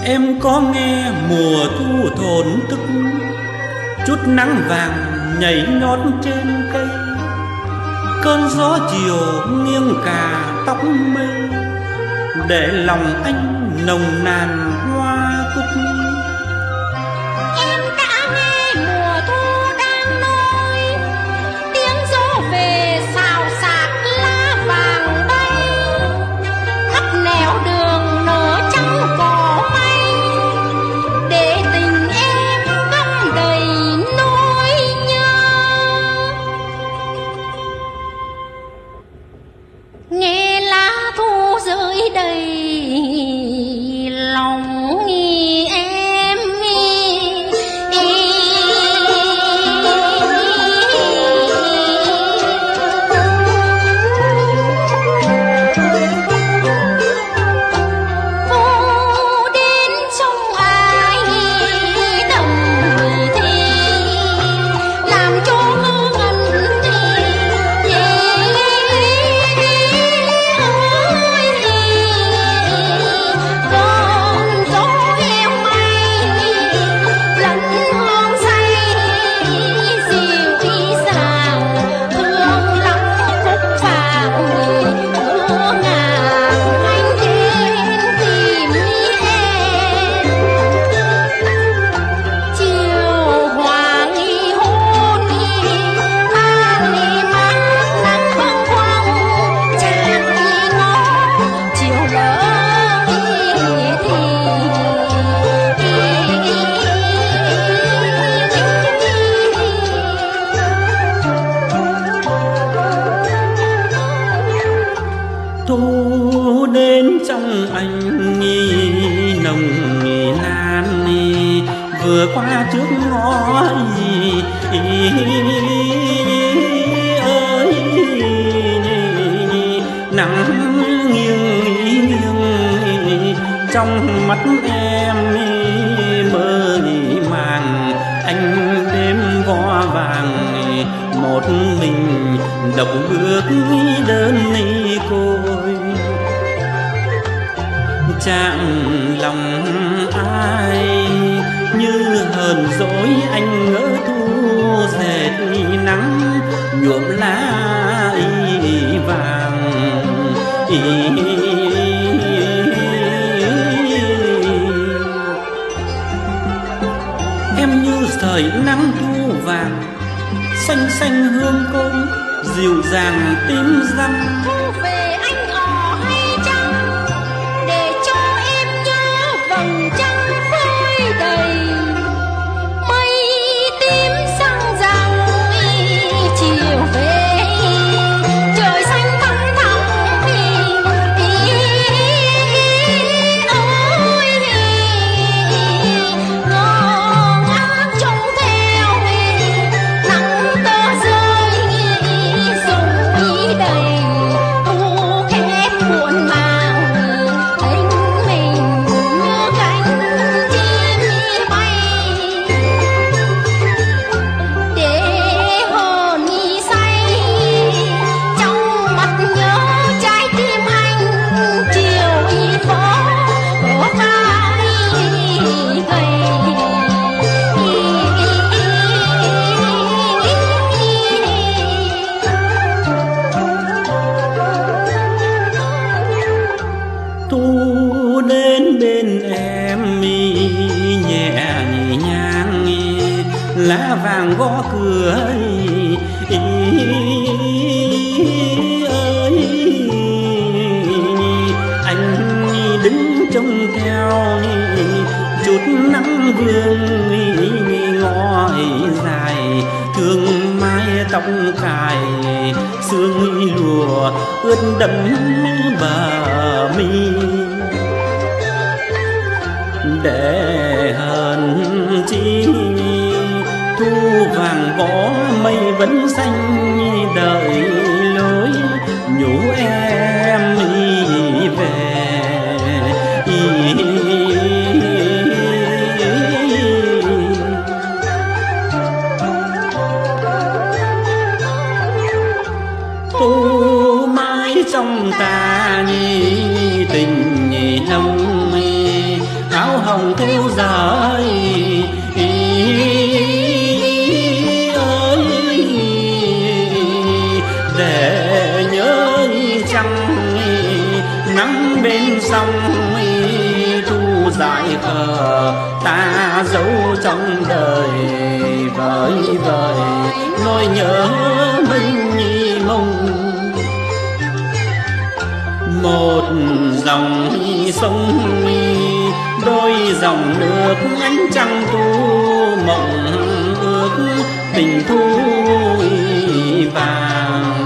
Em có nghe mùa thu thổn thức, chút nắng vàng nhảy nhót trên cây, cơn gió chiều nghiêng cả tóc mây, để lòng anh nồng nàn hoa cúc. Em đã nghe mùa thu đang nôi, tiếng gió về xào xạc lá vàng bay, khắp nẻo đường nở trắng cỏ mây, để tình em đong đầy nỗi nhớ. Nghe lá thu rơi đầy lòng em. Phố đến trong ai đầm thì làm cho ngơ ngẩn con gió eo mây lẫn hương say dịu ý sàng thương lắm phúc phàng ngỡ ngàng anh đến tìm em. Chiều hoàng hôn an mát nắng bâng khuâng chàng ngó chiều lỡ Thu đến trong anh nồng nàn, vừa qua trước ngõ ơi, nắng nghiêng nghiêng trong mắt em mơ màng, anh đêm vo vàng một mình độc bước đơn côi, chạm lòng ai như hờn dỗi anh ngỡ thu dệt nắng nhuộm lá vàng. Em như sợi nắng thu vàng, xanh xanh hương côn dịu dàng tím răng. thu về anh ỏ hay chăng để cho em nhớ vầng trăng phơi đầy mây tím sang rằng chiều về trời xanh thẳm thẳm ôi ngơ ngác trông theo nắng tơ rơi dùng ý đầy thu khép muộn màng anh mình như cánh chim bay để hồn say trong mắt nhớ trái tim anh chiều y phố của vai gầy. Thu đến bên em nhẹ nhàng, lá vàng gõ cửa ơi, anh đứng trông theo chút nắng vương ngõ dài, thương mái tóc cài sương lùa ướt đẫm bờ mi, để hờn chi thu vàng võ mây vẫn xanh đợi lối nhủ em về. Thu mãi trong ta tình nồng áo hồng khờ ta giấu trong đời, vời vời nỗi nhớ mình nhì mong. Một dòng sông đôi dòng nước ánh trăng tu mộng ước tình thu vàng.